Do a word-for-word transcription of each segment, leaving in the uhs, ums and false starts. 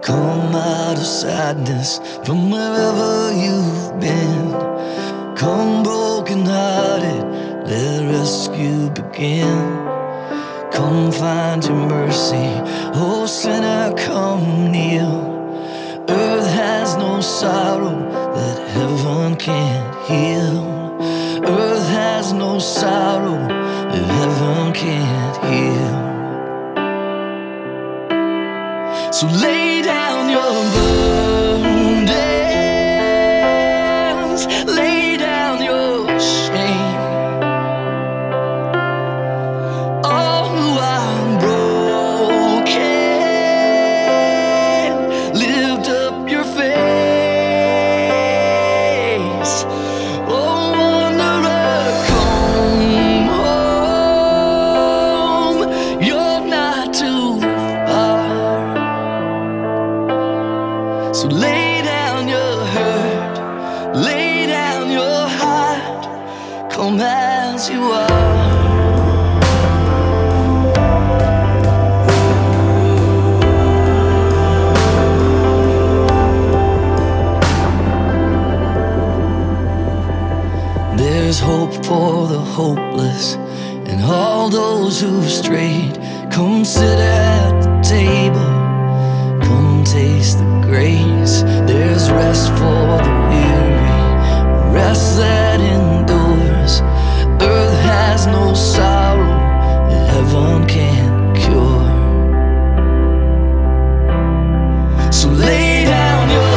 Come out of sadness from wherever you've been. Come broken hearted, let rescue begin. Come find your mercy, oh sinner, come kneel. Earth has no sorrow that heaven can't heal. Earth has no sorrow that heaven can't heal. So lay down your burdens, lay down your shame. All who are broken, lift up your face. Oh wanderer, come home, you're not too far. So lay down your hurt, lay down your heart, come as you are. There's hope for the hopeless and all those who've strayed. Come sit at the table, come taste the grace. There's rest for the weary, rest that endures. Earth has no sorrow that heaven can't cure. So lay down your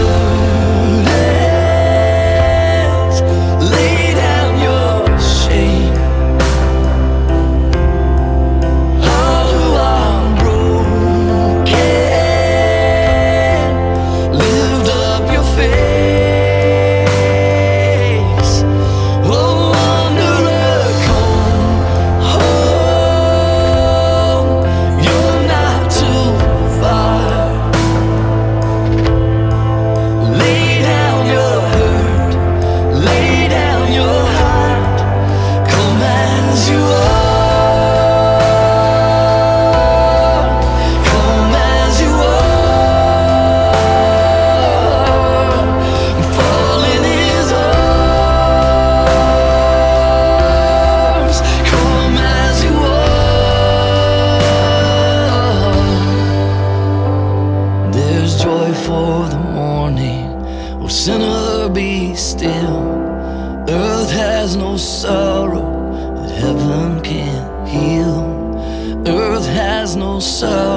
burdens, lay down your shame. All who are broken, lift up your face. Oh wanderer, come home, you're not too far. Lay down your hurt, lay down your heart, come as you are, come as you are. Fall in his arms, come as you are. There's joy for the morning, oh sinner, be still. Earth has no sorrow that heaven can't heal. Earth has no sorrow